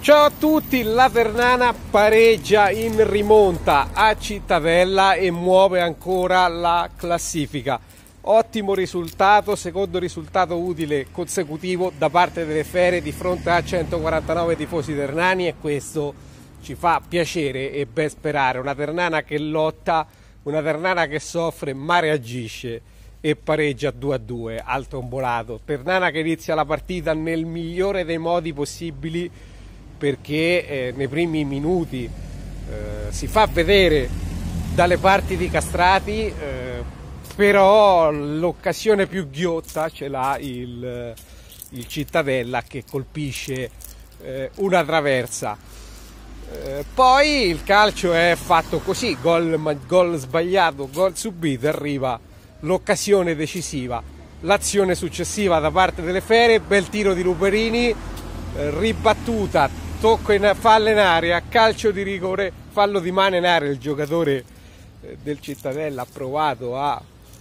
Ciao a tutti, la Ternana pareggia in rimonta a Cittadella e muove ancora la classifica. Ottimo risultato, secondo risultato utile consecutivo da parte delle Fere di fronte a 149 tifosi ternani, e questo ci fa piacere e ben sperare. Una Ternana che lotta, una Ternana che soffre ma reagisce e pareggia 2-2 al tombolato. Ternana che inizia la partita nel migliore dei modi possibili, perché nei primi minuti si fa vedere dalle parti di Castrati, però l'occasione più ghiotta ce l'ha il Cittadella, che colpisce una traversa. Poi il calcio è fatto così, gol sbagliato, gol subito, arriva l'occasione decisiva, l'azione successiva da parte delle Fere, bel tiro di Luperini, ribattuta, tocco fallo in area, calcio di rigore, fallo di mano in area. Il giocatore del Cittadella ha provato a,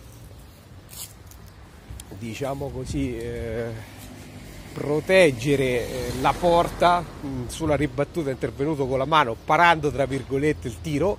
diciamo così, proteggere la porta. Sulla ribattuta è intervenuto con la mano, parando tra virgolette il tiro,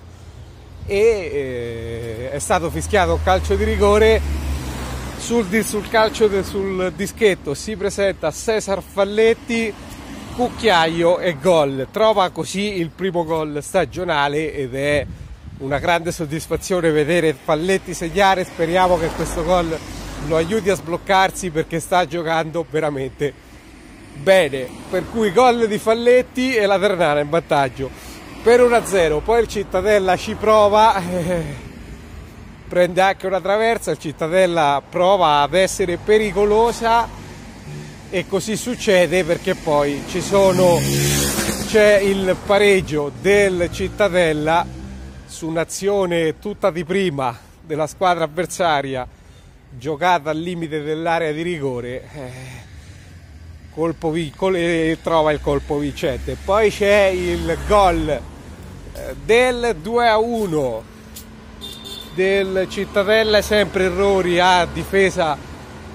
e è stato fischiato un calcio di rigore. Sul dischetto si presenta Cesar Falletti, cucchiaio e gol. Trova così il primo gol stagionale ed è una grande soddisfazione vedere Falletti segnare. Speriamo che questo gol lo aiuti a sbloccarsi, perché sta giocando veramente bene. Per cui gol di Falletti e la Ternana in vantaggio per 1-0. Poi il Cittadella ci prova, prende anche una traversa. Il Cittadella prova ad essere pericolosa e così succede, perché poi c'è il pareggio del Cittadella su un'azione tutta di prima della squadra avversaria, giocata al limite dell'area di rigore, trova il colpo vincente. Poi c'è il gol del 2-1 del Cittadella, sempre errori a difesa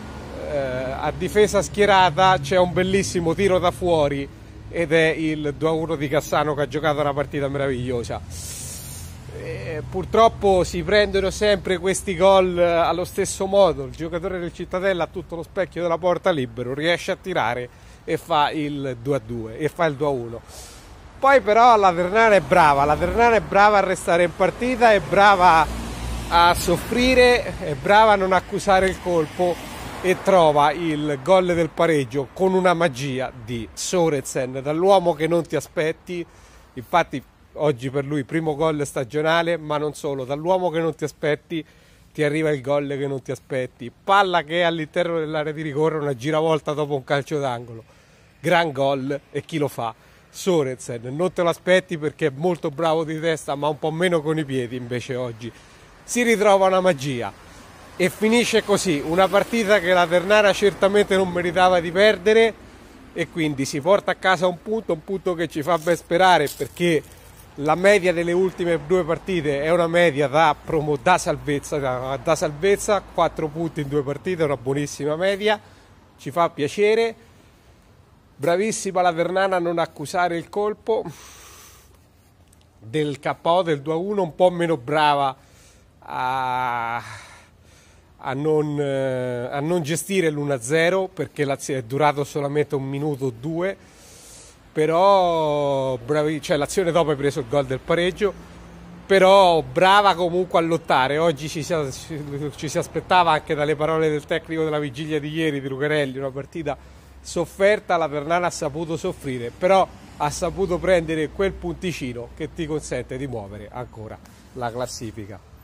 schierata. C'è un bellissimo tiro da fuori ed è il 2-1 di Cassano, che ha giocato una partita meravigliosa. Purtroppo si prendono sempre questi gol allo stesso modo. Il giocatore del Cittadella ha tutto lo specchio della porta libero, riesce a tirare e fa il 2-2 e fa il 2-1. Poi però la Ternana è brava a restare in partita, è brava a soffrire, è brava a non accusare il colpo, e trova il gol del pareggio con una magia di Sorensen, dall'uomo che non ti aspetti. Infatti oggi per lui primo gol stagionale, ma non solo, dall'uomo che non ti aspetti ti arriva il gol che non ti aspetti. Palla che è all'interno dell'area di rigore, una giravolta dopo un calcio d'angolo, gran gol. E chi lo fa? Sorensen. Non te lo aspetti, perché è molto bravo di testa, ma un po' meno con i piedi. Invece oggi si ritrova una magia e finisce così una partita che la Ternana certamente non meritava di perdere, e quindi si porta a casa un punto che ci fa ben sperare, perché la media delle ultime due partite è una media da salvezza, 4 punti in 2 partite, è una buonissima media, ci fa piacere. Bravissima la Ternana a non accusare il colpo del KO del 2-1, un po' meno brava a non gestire l'1-0, perché l'azione è durato solamente 1 minuto o 2, però l'azione dopo hai preso il gol del pareggio, però brava comunque a lottare. Oggi ci si aspettava, anche dalle parole del tecnico della vigilia di ieri, di Lucarelli, una partita sofferta. La Ternana ha saputo soffrire, però ha saputo prendere quel punticino che ti consente di muovere ancora la classifica.